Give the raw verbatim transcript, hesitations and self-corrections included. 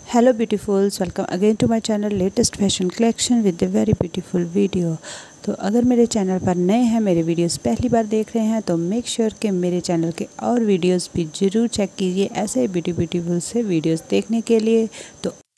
Hello beautifuls, welcome again to my channel latest fashion collection with a very beautiful video. तो अगर मेरे channel पर नए हैं, मेरे वीडियोस पहली बार देख रहे हैं तो मेक श्योर कि मेरे चैनल के और वीडियोस भी ज़रूर चेक कीजिए ऐसे ब्यूटी ब्यूटीफुल से वीडियोस देखने के लिए। तो